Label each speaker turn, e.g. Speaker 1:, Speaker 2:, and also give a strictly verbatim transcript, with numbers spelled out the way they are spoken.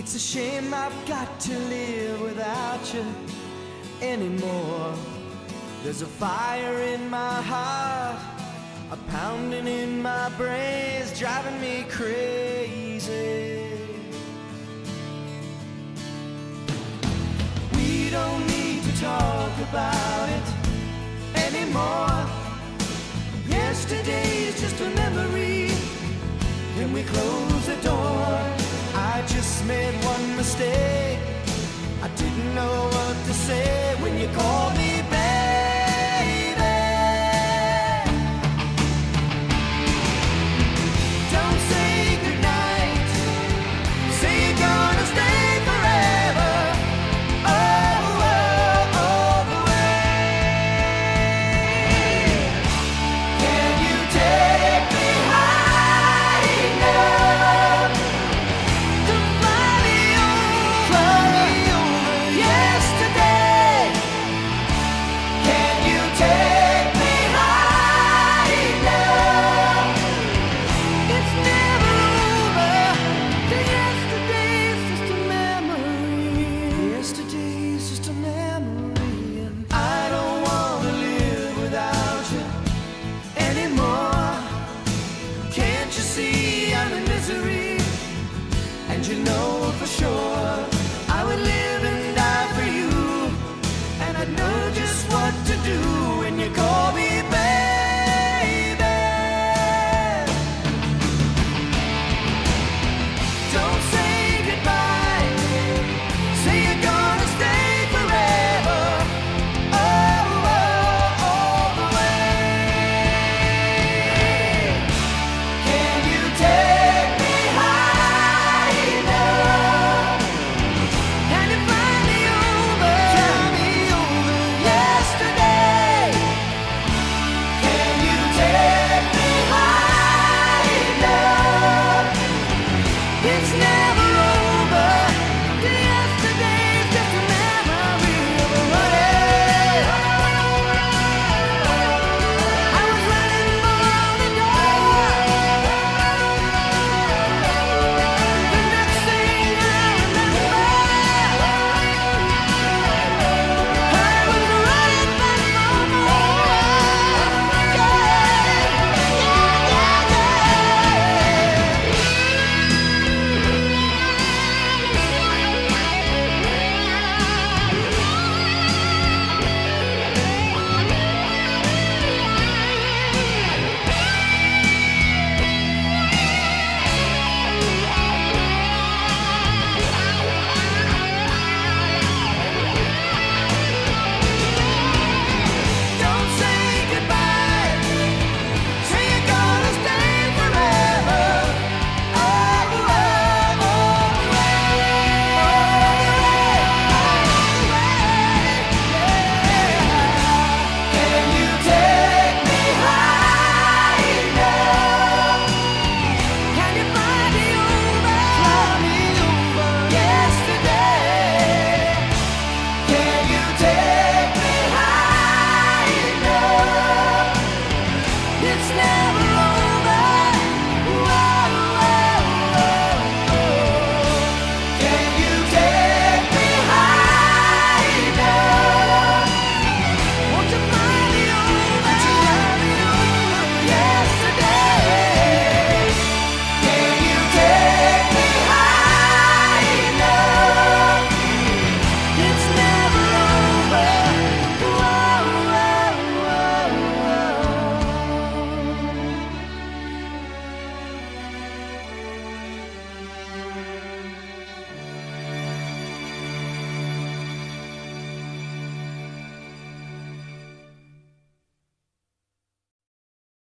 Speaker 1: It's a shame I've got to live without you anymore. There's a fire in my heart, a pounding in my brains, driving me crazy. We don't need to talk about it anymore. Yesterday's just a memory. Can we close the door? I just made one mistake. I didn't know what to say when you called me baby. Don't say goodnight. Say you're gonna stay forever. Oh, oh, all the way. Can you take me high enough to fly me over yesterday? Can you take me high enough? It's never over. The yesterday's just a memory. Yesterday's just a memory, and I don't wanna live without you anymore. Can't you see I'm in misery? And you know for sure I would live and die for you, and I'd know just what to do when you call me baby. Don't say goodbye. Say you're gonna stay forever. Oh, oh, all the way. Can you take me high enough? Can you fly me over? Fly me over yesterday. Can you take me high enough? It's never over. The yesterday's just a memory of a running. I was running for the door. The next thing I remember, I was running back for more. Yeah, don't say goodbye. Say you're gonna stay forever. Oh, oh, all the way, all the way. Can you take me high enough? Can you fly me over? Fly me over yesterday. Can you take me high enough? It's never